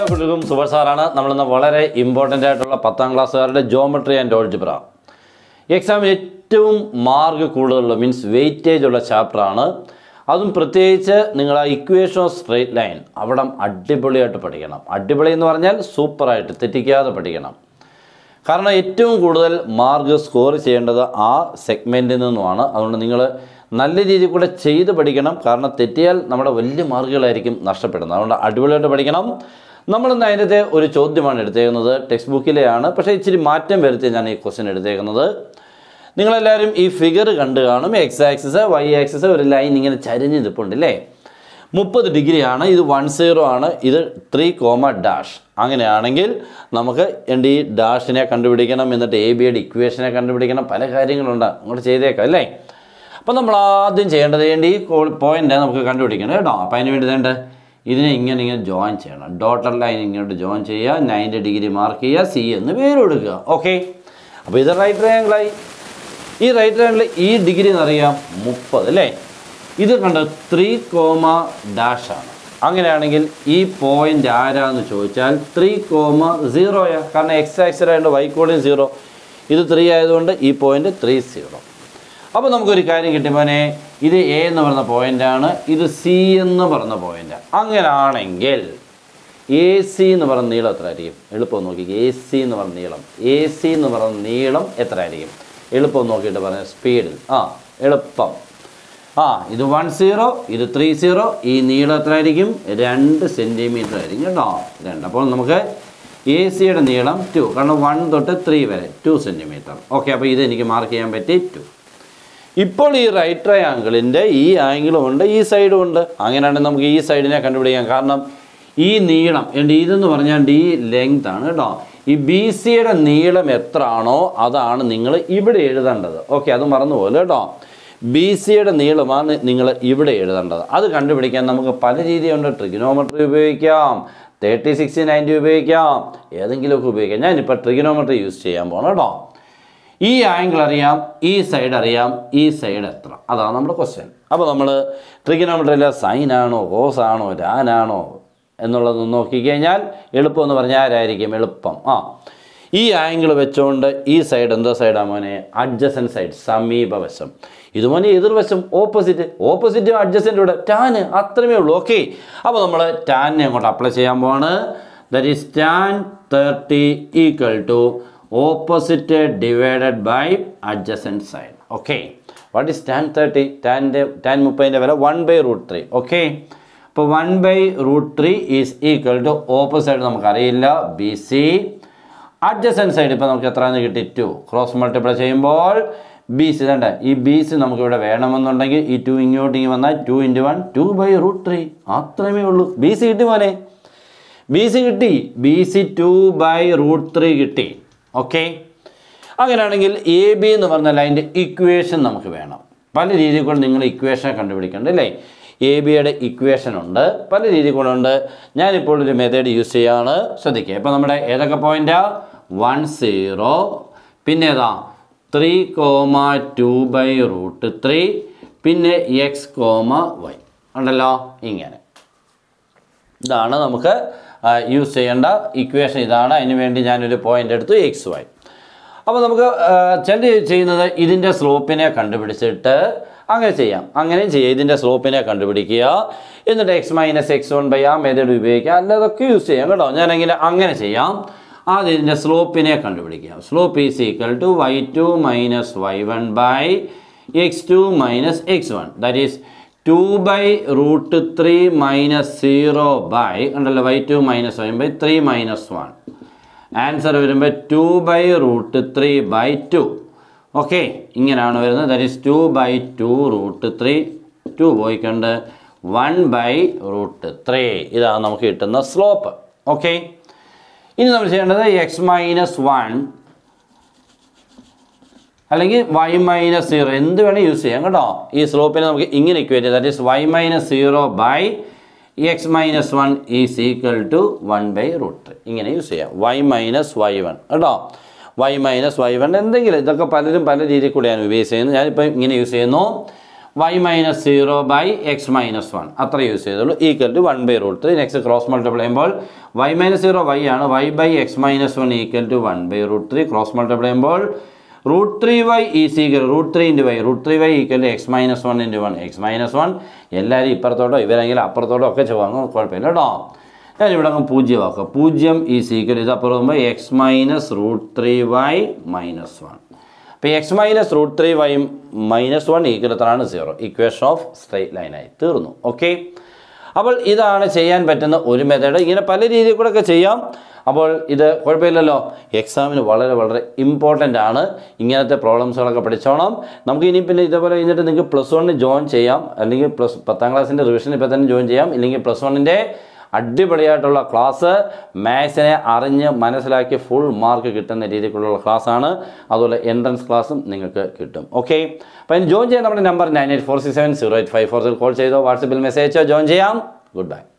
കുട്ടികൾക്കും സൂപ്പർ സാറാണ്. നമ്മളിന്ന് വളരെ ഇമ്പോർട്ടൻ്റ് ആയിട്ടുള്ള 10ാം ക്ലാസ്സുകാരുടെ ജോമെട്രി ആൻഡ് ഓൾജിബ്ര എക്സാമിന് ഏറ്റവും മാർക്ക് കൂടുതലുള്ള മീൻസ് വെയിറ്റേജ് ഉള്ള ചാപ്റ്ററാണ്. അതും പ്രത്യേകിച്ച് നിങ്ങൾ ആ ഇക്വേഷൻ ഓഫ് സ്ട്രെയിറ്റ് ലൈൻ അവിടെ അടിപൊളിയായിട്ട് പഠിക്കണം. അടിപൊളി എന്ന് പറഞ്ഞാൽ സൂപ്പറായിട്ട് തെറ്റിക്കാതെ പഠിക്കണം. കാരണം ഏറ്റവും കൂടുതൽ മാർക്ക് സ്കോർ ചെയ്യേണ്ടത് ആ സെഗ്മെൻറ്റിൽ നിന്നുമാണ്. അതുകൊണ്ട് നിങ്ങൾ നല്ല രീതിയിൽ കൂടെ ചെയ്ത് പഠിക്കണം. കാരണം തെറ്റിയാൽ നമ്മുടെ വലിയ മാർക്കുകളായിരിക്കും നഷ്ടപ്പെടുന്നത്. അതുകൊണ്ട് അടിപൊളിയായിട്ട് പഠിക്കണം. നമ്മളിന്ന് അതിൻ്റെ ഒരു ചോദ്യമാണ് എടുത്തേക്കുന്നത്, ടെക്സ്റ്റ് ബുക്കിലെയാണ്. പക്ഷേ ഇച്ചിരി മാറ്റം വരുത്തി ഞാൻ ഈ ക്വസ്റ്റ്യൻ എടുത്തേക്കുന്നത്. നിങ്ങളെല്ലാവരും ഈ ഫിഗർ കണ്ടു കാണും. എക്സ് ആക്സിസ് വൈ ആക്സിസ് ഒരു ലൈൻ ഇങ്ങനെ ചരിഞ്ഞ് നിൽപ്പുണ്ട് അല്ലേ. 30 ഡിഗ്രിയാണ്. ഇത് 10 ആണ്. ഇത് 3, അങ്ങനെയാണെങ്കിൽ നമുക്ക് എൻ്റെ ഈ ഡാഷിനെ കണ്ടുപിടിക്കണം. എന്നിട്ട് എ ബിയുടെ ഇക്വേഷനെ കണ്ടുപിടിക്കണം. പല കാര്യങ്ങളുണ്ട്, അങ്ങോട്ട് ചെയ്തേക്കാം അല്ലേ. അപ്പോൾ നമ്മൾ ആദ്യം ചെയ്യേണ്ടത് ഈ പോയിൻ്റ് നമുക്ക് കണ്ടുപിടിക്കണം കേട്ടോ. അപ്പോൾ അതിന് വേണ്ടി വേണ്ട ഇതിനെ ഇങ്ങനെ ജോയിൻ ചെയ്യണം. ഡോട്ടഡ് ലൈൻ ഇങ്ങോട്ട് ജോയിൻ ചെയ്യുക. 90 ഡിഗ്രി മാർക്ക് ചെയ്യുക. സി എന്ന് പേര് കൊടുക്കുക. ഓക്കെ, അപ്പോൾ ഇത് റൈറ്റ് ട്രയാങ്കിളായി. ഈ റൈറ്റ് ട്രയാങ്കിൾ ഈ ഡിഗ്രി എന്നറിയാം 30 അല്ലേ. ഇത് കണ്ട 3, ആണ്. അങ്ങനെയാണെങ്കിൽ ഈ പോയിൻ്റ് ആരാന്ന് ചോദിച്ചാൽ 3,0. കാരണം എക്സ് ആക്സിലായതുകൊണ്ട് വൈ കോർഡിനേറ്റ് 0. ഇത് 3 ആയതുകൊണ്ട് ഈ പോയിൻ്റ് 30. അപ്പോൾ നമുക്കൊരു കാര്യം കിട്ടിയപ്പോനെ, ഇത് എ എന്ന് പറഞ്ഞ പോയിൻ്റാണ്, ഇത് സി എന്ന് പറഞ്ഞ പോയിൻ്റ്. അങ്ങനെയാണെങ്കിൽ എ സി എന്ന് പറഞ്ഞ നീളം എത്ര ആയിരിക്കും? എളുപ്പം നോക്കി. എ സി എന്ന് പറഞ്ഞ നീളം, എ സി എന്ന് പറഞ്ഞ നീളം എത്ര ആയിരിക്കും? എളുപ്പം നോക്കിയിട്ട് പറഞ്ഞ സ്പീഡിൽ എളുപ്പം. ഇത് 10, ഇത് 30. ഈ നീളം എത്ര ആയിരിക്കും? 2 സെൻറ്റിമീറ്റർ ആയിരിക്കും കേട്ടോ. 2. അപ്പോൾ നമുക്ക് എ സിയുടെ നീളം 2, കാരണം 1 തൊട്ട് 3 വരെ 2 സെൻറ്റിമീറ്റർ. ഓക്കെ, അപ്പോൾ ഇത് എനിക്ക് മാർക്ക് ചെയ്യാൻ പറ്റി 2. ഇപ്പോൾ ഈ റൈറ്റ് ട്രയാങ്കിളിൻ്റെ ഈ ആംഗിളും ഉണ്ട്, ഈ സൈഡും ഉണ്ട്. അങ്ങനെയാണെങ്കിൽ നമുക്ക് ഈ സൈഡിനെ കണ്ടുപിടിക്കാം. കാരണം ഈ നീളം ഇതെന്ന് പറഞ്ഞാൽ ഈ ലെങ്ത് ആണ് കേട്ടോ. ഈ ബി സിയുടെ നീളം എത്ര ആണോ അതാണ് നിങ്ങൾ ഇവിടെ എഴുതേണ്ടത്. ഓക്കെ, അത് മറന്നുപോലെ കേട്ടോ. ബി സിയുടെ നീളമാണ് നിങ്ങൾ ഇവിടെ എഴുതേണ്ടത്. അത് കണ്ടുപിടിക്കാൻ നമുക്ക് പല രീതിയുണ്ട്. ട്രിഗണോമെട്രി ഉപയോഗിക്കാം, 30, 60, 90 ഉപയോഗിക്കാം, ഏതെങ്കിലുമൊക്കെ ഉപയോഗിക്കാം. ഞാനിപ്പോൾ ട്രിഗണോമെട്രി യൂസ് ചെയ്യാൻ പോകണം കേട്ടോ. ഈ ആംഗിൾ അറിയാം, ഈ സൈഡ് അറിയാം, ഈ സൈഡ് എത്ര, അതാണ് നമ്മുടെ ക്വസ്റ്റ്യൻ. അപ്പോൾ നമ്മൾ ട്രിഗണോമെട്രിയിലെ സൈനാണോ കോസാണോ ടാനാണോ എന്നുള്ളത് നോക്കിക്കഴിഞ്ഞാൽ എളുപ്പം എന്ന് പറഞ്ഞാൽ ആരായിരിക്കും? എളുപ്പം ഈ ആംഗിൾ വെച്ചുകൊണ്ട് ഈ സൈഡ് എന്തോ സൈഡാണ് മോനെ? അഡ്ജസൻറ്റ് സൈഡ്, സമീപവശം. ഇതുപോലെ എതിർവശം ഓപ്പോസിറ്റും അഡ്ജസൻറ്റും ഇവിടെ ടാന്, അത്രമേ ഉള്ളൂ. ഓക്കെ, അപ്പോൾ നമ്മൾ ടാനിനെ അങ്ങോട്ട് അപ്ലൈ ചെയ്യാൻ പോവാണ്. That is tan 30 = opposite divided by adjacent side. Okay, what is tan 30? tan 30ൻ്റെ വില 1/√3. ഓക്കെ, അപ്പോൾ 1/√3 ഈസ് ഈക്വൽ ടു ഓപ്പോസിറ്റ് നമുക്കറിയില്ല ബി സി. അഡ്ജസൻറ്റ് സൈഡ് ഇപ്പോൾ നമുക്ക് എത്രയെന്ന് കിട്ടി? 2. ക്രോസ് മൾട്ടിപ്ലൈ ചെയ്യുമ്പോൾ ബി സി വേണ്ട. ഈ ബി സി നമുക്കിവിടെ വേണമെന്നുണ്ടെങ്കിൽ ഈ 2 ഇങ്ങോട്ട് വന്നാൽ 2 × 1 2/√3. അത്രമേ ഉള്ളൂ. ബി സി കിട്ടി മോനെ, ബി സി കിട്ടി. ബി സി 2/√3 കിട്ടി. ഓക്കെ, അങ്ങനെയാണെങ്കിൽ എ ബി എന്ന് പറഞ്ഞ ലൈൻ്റെ ഇക്വേഷൻ നമുക്ക് വേണം. പല രീതിയിൽ കൊണ്ട് നിങ്ങൾ ഇക്വേഷൻ കണ്ടുപിടിക്കേണ്ടത് അല്ലേ. എ ബിയുടെ ഇക്വേഷൻ ഉണ്ട്, പല രീതിയിൽ കൊണ്ടുണ്ട്. ഞാനിപ്പോൾ ഒരു മെത്തേഡ് യൂസ് ചെയ്യുകയാണ്, ശ്രദ്ധിക്കുക. ഇപ്പോൾ നമ്മുടെ ഏതൊക്കെ പോയിൻ്റാ? 10, പിന്നെ ഏതാ 3,2/√3, പിന്നെ x, y ഉണ്ടല്ലോ. ഇങ്ങനെ ഇതാണ് നമുക്ക് യൂസ് ചെയ്യേണ്ട ഇക്വേഷൻ. ഇതാണ്. അതിന് വേണ്ടി ഞാനൊരു പോയിൻ്റ് എടുത്തു, XY. അപ്പോൾ നമുക്ക് ചില ചെയ്യുന്നത് ഇതിൻ്റെ സ്ലോപ്പിനെ കണ്ടുപിടിച്ചിട്ട് അങ്ങനെ ചെയ്യാം. അങ്ങനെയും ചെയ്യാം. ഇതിൻ്റെ സ്ലോപ്പിനെ കണ്ടുപിടിക്കുക, എന്നിട്ട് x - x1 ആ മെത്തേഡ് ഉപയോഗിക്കുക. അല്ലാതൊക്കെ യൂസ് ചെയ്യാം കേട്ടോ. ഞാനെങ്ങനെ അങ്ങനെ ചെയ്യാം. ആദ്യം ഇതിൻ്റെ സ്ലോപ്പിനെ കണ്ടുപിടിക്കുക. Slope is equal to y2 - y1 x2 - x1. That is 2/√3 - 0 ഉണ്ടല്ലോ y2 - y1 3 - 1. ആൻസർ വരുമ്പോൾ 2/√3/2. ഓക്കെ, ഇങ്ങനെയാണ് വരുന്നത്. That is 2/2√3. 2 പോയിക്കൊണ്ട് 1/√3. ഇതാണ് നമുക്ക് കിട്ടുന്ന സ്ലോപ്പ്. ഓക്കെ, ഇനി നമ്മൾ ചെയ്യേണ്ടത് x - 1 അല്ലെങ്കിൽ y - 0 എന്ത് വേണേൽ യൂസ് ചെയ്യാം കേട്ടോ. ഈ സ്ലോപ്പിനെ നമുക്ക് ഇങ്ങനെ ഇക്വേറ്റ് ചെയ്യാം. That is y - 0/x - 1 is equal to 1/√3. ഇങ്ങനെ യൂസ് ചെയ്യാം. y - y1 കേട്ടോ. y - y1 എന്തെങ്കിലും, ഇതൊക്കെ പലരും പല രീതിയിൽ കൂടെയാണ് യൂസ് ചെയ്യുന്നത്. ഞാനിപ്പോൾ ഇങ്ങനെ യൂസ് ചെയ്യുന്നു. y minus 0 by x minus 1 അത്ര യൂസ് ചെയ്തുള്ളൂ equal to 1/√3. Next cross multiply ചെയ്യുമ്പോൾ y minus 0 y ആണ്, y by x minus 1 equal to 1/√3. Cross multiply ചെയ്യുമ്പോൾ √3y is equal √3 × y, √3y equal to x minus 1 × 1 x minus 1. എല്ലാവരും ഇപ്പുറത്തോട്ടോ ഇവരെങ്കിലും അപ്പുറത്തോട്ടോ ഒക്കെ ചെയ്യുവാങ്ങോ കുഴപ്പമില്ല കേട്ടോ. ഞാനിവിടെ അങ്ങ് 0 ആക്കുക. 0 ഈസ് ഈക്വൽ ഇത് അപ്പുറം വരുമ്പോൾ x minus √3y minus 1. അപ്പോൾ x minus √3y minus 1 equal എത്രയാണ് 0. ഇക്വേഷൻ ഓഫ് സ്ട്രെയിറ്റ് ലൈനായി തീർന്നു. ഓക്കെ, അപ്പോൾ ഇതാണ് ചെയ്യാൻ പറ്റുന്ന ഒരു മെത്തേഡ്. ഇങ്ങനെ പല രീതിയിൽ കൂടെ ഒക്കെ ചെയ്യാം. അപ്പോൾ ഇത് കുഴപ്പമില്ലല്ലോ, എക്സാമിന് വളരെ വളരെ ഇമ്പോർട്ടൻ്റ് ആണ്. ഇങ്ങനത്തെ പ്രോബ്ലംസുകളൊക്കെ പഠിച്ചോണം. നമുക്ക് ഇനി പിന്നെ ഇതേപോലെ കഴിഞ്ഞിട്ട് നിങ്ങൾക്ക് +1 ജോയിൻ ചെയ്യാം, അല്ലെങ്കിൽ 10ാം ക്ലാസ്സിൻ്റെ റിവിഷൻ ഇപ്പോൾ തന്നെ ജോയിൻ ചെയ്യാം. ഇല്ലെങ്കിൽ +1ൻ്റെ അടിപൊളിയായിട്ടുള്ള ക്ലാസ്, മാത്സിനെ അറിഞ്ഞ് മനസ്സിലാക്കി ഫുൾ മാർക്ക് കിട്ടുന്ന രീതിക്കുള്ള ക്ലാസ്സാണ്. അതുപോലെ എൻട്രൻസ് ക്ലാസ്സും നിങ്ങൾക്ക് കിട്ടും. ഓക്കെ, അപ്പോൾ അതിന് ജോയിൻ ചെയ്യാൻ നമ്മുടെ നമ്പർ 9846708540 കോൾ ചെയ്തോ, വാട്സപ്പിൽ മെസ്സേജ് അയച്ചോ, ജോയിൻ ചെയ്യാം. Good by.